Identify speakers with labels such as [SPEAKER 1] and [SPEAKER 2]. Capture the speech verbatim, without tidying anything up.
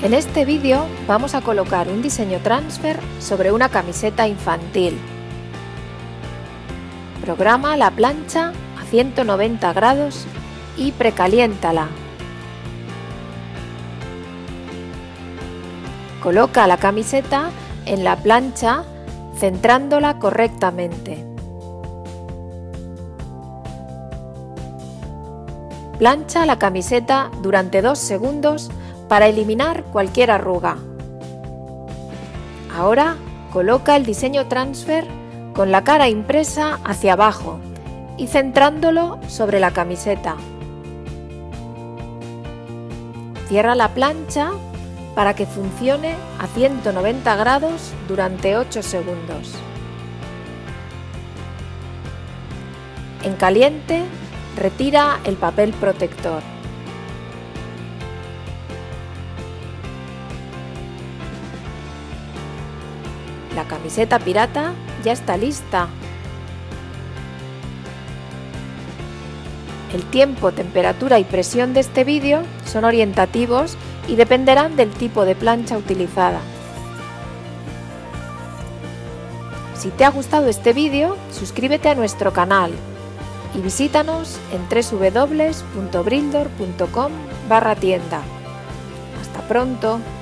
[SPEAKER 1] En este vídeo vamos a colocar un diseño transfer sobre una camiseta infantil. Programa la plancha a ciento noventa grados y precaliéntala. Coloca la camiseta en la plancha centrándola correctamente. Plancha la camiseta durante dos segundos para eliminar cualquier arruga. Ahora coloca el diseño transfer con la cara impresa hacia abajo y centrándolo sobre la camiseta. Cierra la plancha para que funcione a ciento noventa grados durante ocho segundos. En caliente, retira el papel protector. La camiseta pirata ya está lista. El tiempo, temperatura y presión de este vídeo son orientativos y dependerán del tipo de plancha utilizada. Si te ha gustado este vídeo, suscríbete a nuestro canal y visítanos en w w w punto brildor punto com barra tienda. Hasta pronto.